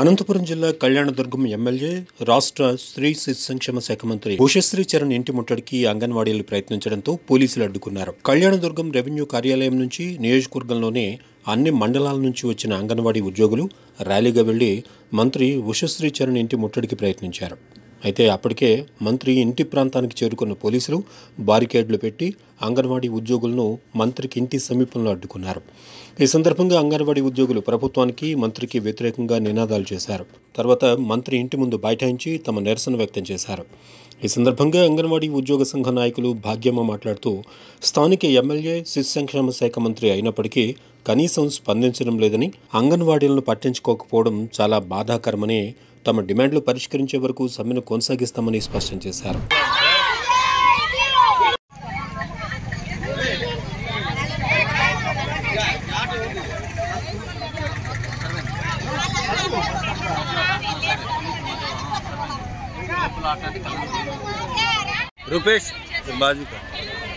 అనంతపురం జిల్లా కళ్యాణదుర్గం ఎమ్మెల్యే రాష్ట్ర స్త్రీ శిశు సంక్షేమ శాఖ మంత్రి ఉషశ్రీ చరణ్ ఇంటి ముట్టడికి అంగన్వాడీలు ప్రయత్నించడంతో పోలీసులు అడ్డుకున్నారు. కళ్యాణదుర్గం రెవెన్యూ కార్యాలయం నుంచి నియోజకవర్గంలోనే అన్ని మండలాల నుంచి వచ్చిన అంగన్వాడీ ఉద్యోగులు ర్యాలీగా వెళ్లి మంత్రి ఉషశ్రీ చరణ్ ఇంటి ముట్టడికి ప్రయత్నించారు. అయితే అప్పటికే మంత్రి ఇంటి ప్రాంతానికి చేరుకున్న పోలీసులు బారికేడ్లు పెట్టి అంగన్వాడీ ఉద్యోగులను మంత్రికి ఇంటి సమీపంలో అడ్డుకున్నారు. ఈ సందర్భంగా అంగన్వాడీ ఉద్యోగులు ప్రభుత్వానికి మంత్రికి వ్యతిరేకంగా నినాదాలు చేశారు. తర్వాత మంత్రి ఇంటి ముందు బైఠాయించి తమ నిరసన వ్యక్తం చేశారు. ఈ సందర్భంగా అంగన్వాడీ ఉద్యోగ సంఘ నాయకులు భాగ్యమ్మ మాట్లాడుతూ స్థానిక ఎమ్మెల్యే శిశు సంక్షేమ శాఖ మంత్రి అయినప్పటికీ కనీసం స్పందించడం లేదని, అంగన్వాడీలను పట్టించుకోకపోవడం చాలా బాధాకరమని, తమ డిమాండ్లు పరిష్కరించే వరకు సమ్మెను కొనసాగిస్తామని స్పష్టం చేశారు. रुपेश बाजू का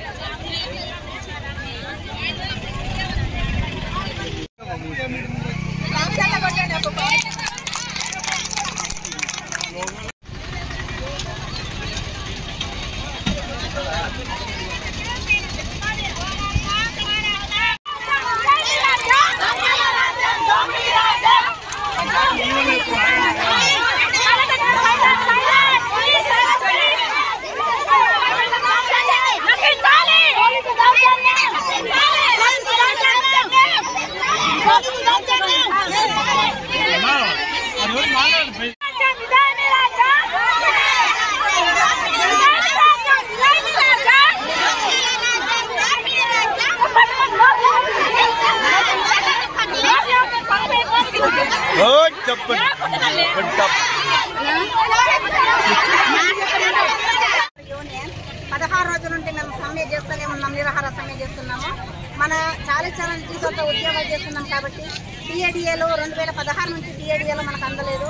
యూనియన్ 16 రోజుల నుండి మేము సమ్మె చేస్తూనే ఉన్నాం, నిరాహార సమ్మె చేస్తున్నాము. మన చాలా జీవితంతో ఉద్యోగాలు చేస్తున్నాం కాబట్టి టీఏడీఏలో 2016 నుంచి టీఏడీఏలో మనకు అందలేదు.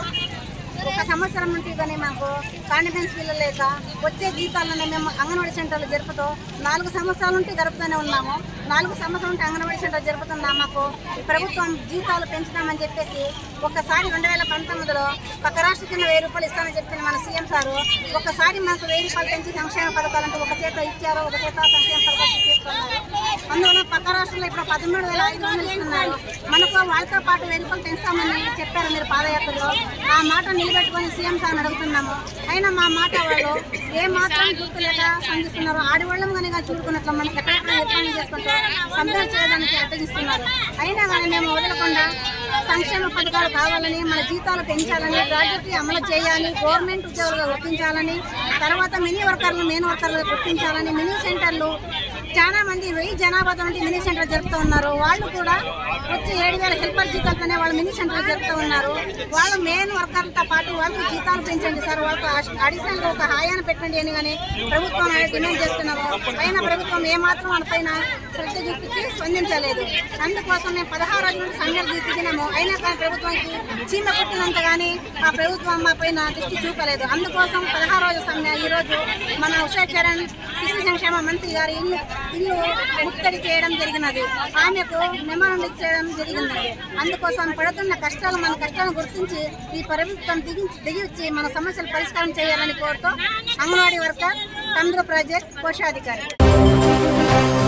ఒక సంవత్సరం నుండి కానీ మాకు కాండిమెన్స్ బిల్లు లేక వచ్చే జీతాలను మేము అంగన్వాడీ సెంటర్లు జరుపుతూ 4 సంవత్సరాల నుండి జరుపుతూనే ఉన్నాము. 4 సంవత్సరాల నుండి అంగన్వాడీ సెంటర్ జరుపుతున్నా మాకు ప్రభుత్వం జీతాలు పెంచుతామని చెప్పేసి ఒకసారి 2019లో పక్క రాష్ట్ర కింద 1000 రూపాయలు ఇస్తామని చెప్పిన మన సీఎం సారు ఒకసారి మాకు 1000 రూపాయలు పెంచి సంక్షేమ పథకాలంటే ఒక చేత ఇచ్చారు, ఒక చేత సంక్షేమ పథకాలు తీసుకున్నారు. అందువల్ల పక్క రాష్ట్రంలో ఇప్పుడు 13,500 ఇస్తున్నారు. మనకు వాళ్ళతో పాటు 1000 రూపాయలు పెంచుతామని చెప్పారు మీరు పాదయాత్రలో. ఆ మాట నిలబెట్టుకొని సీఎం సార్ని అడుగుతున్నాము. అయినా మా మాట వాళ్ళు ఏ మాత్రం గుర్తులేక స్పందిస్తున్నారు. ఆడవాళ్ళం కానీ చూడుకున్నట్లు మనకి ఎక్కడెక్కడ నిర్మాణం చేసుకుంటూ సందర్శన చేయడానికి అడ్డగిస్తున్నారు. అయినా కానీ మేము వదలకుండా సంక్షేమ పథకాలు కావాలని, మన జీతాలు పెంచాలని, గ్రాడ్యుయేట్ అమలు చేయాలి, గవర్నమెంట్ ఉద్యోగులుగా గుర్తించాలని, తర్వాత మినీ వర్కర్లు మెయిన్ వర్కర్లుగా గుర్తించాలని, మినీ సెంటర్లు చాలా మంది 1000 జనాభాతో నుండి మినీ సెంటర్ జరుపుతూ ఉన్నారు. వాళ్ళు కూడా వచ్చి 7,000 హెల్పర్ జీతాలతోనే వాళ్ళు మినీ సెంటర్ జరుపుతూ ఉన్నారు. వాళ్ళు మెయిన్ వర్కర్లతో పాటు వాళ్ళకు జీతాలు పెంచండి సార్, వాళ్ళకు అడిషనల్గా ఒక హాయాన్ని పెట్టండి అని కానీ ప్రభుత్వం డిమాండ్ చేస్తున్నాము. అయినా ప్రభుత్వం ఏమాత్రం వాళ్ళపైన శ్రద్ధ చూపించి స్పందించలేదు. అందుకోసం మేము 16 రోజుల నుండి సమ్మెలు దిగినాము. అయినా కానీ ప్రభుత్వానికి చీమ కొట్టినంత కానీ ఆ ప్రభుత్వం మా పైన దృష్టి చూపలేదు. అందుకోసం 16 రోజుల సమ్మె ఈరోజు మన ఉషశ్రీ చరణ్ శిశు సంక్షేమ మంత్రి గారి ఇల్లు ముట్టడి చేయడం జరిగినది. ఆమెకు మెమోరం ఇచ్చేయడం జరిగినది. అందుకోసం పడుతున్న కష్టాలు, మన కష్టాలను గుర్తించి ఈ ప్రభుత్వం దిగి వచ్చి మన సమస్యలు పరిష్కారం చేయాలని కోరుతూ అంగన్వాడీ వర్కర్, కంద్రు ప్రాజెక్ట్ కోశాధికారి.